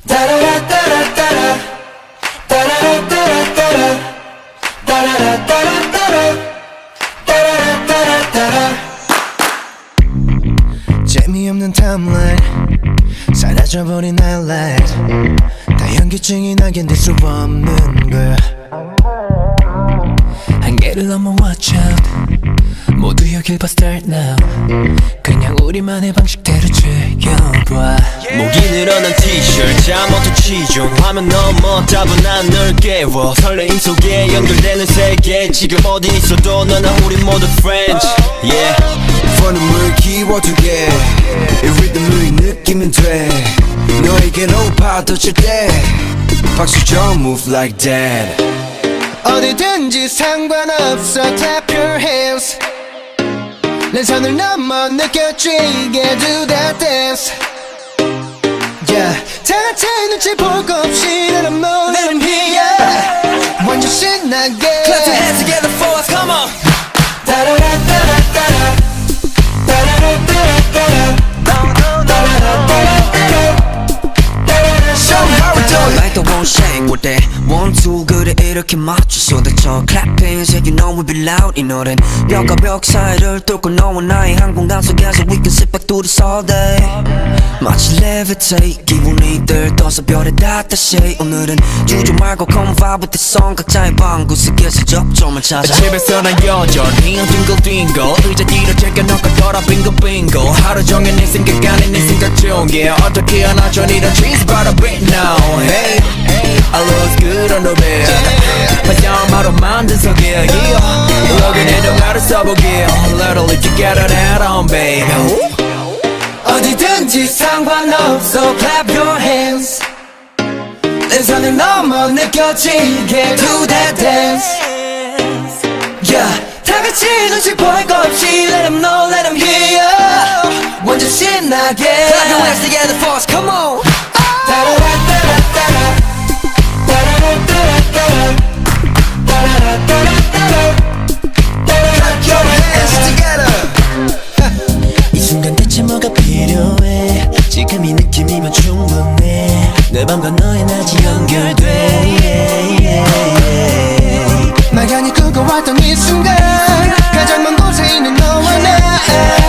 재미없는 타임라인 사라져버린 highlight 다 현기증이 나게 될 수 없는 거야 한계를 넘어 watch out 모두 여길 봐 start now 그냥 우리만의 방식대로 즐겨봐 목이 늘어난 티셔츠 잠옷도 치중 화면 넘어 따분한 널 깨워 설레임 속에 연결되는 세계 지금 어디 있어도 너나 우리 모두 friends yeah 폰음을 키워두게 이 리듬을 느끼면 돼 너에게 높아 덮칠 때 박수 쳐 move like that 어디든지 상관없어 clap your hands 내 선을 넘어 느껴지게 do that dance yeah 다같이 눈치 볼 거 없이 let them know let them hear 완전 신나게 Clap your hands together for us come on Like the one shake with that one two 그래 이렇게 맞춰서 저 clapping said you know we be loud 이 노래는 벽과 벽 사이를 뚫고 너와 나의 한 공간 속에서 we can sit back do this all day 마치 levitate 기분이 들떠서 별에 닿듯이 오늘은 주저 말고 come vibe with the song 각자의 방구 속에서 접점을 찾아 집에서 난 여전히 뒹굴뒹굴 의자 뒤로 제껴놓고 돌아 빙글빙글 하루 종일 네 생각 안에 네 생각 중에 어떻게 하나 전 이런 cheese bada bit now Hey, I look good on the bed 화장마로 만든 속에 여기 내 동화를 써보게 Let her lift you get it head on baby 어디든지 상관없어 clap your hands 내 선을 넘어 느껴지게 do that dance yeah 다같이 눈치 볼 거 없이 let them know let them hear 완전 신나게 Clap your hands together for us come on 이 순간 대체 뭐가 필요해 지금 이 느낌이면 충분해 내 맘과 너의 낮이 연결돼 막연히 꿈꿔왔던 이 순간 가장 먼 곳에 있는 너와 나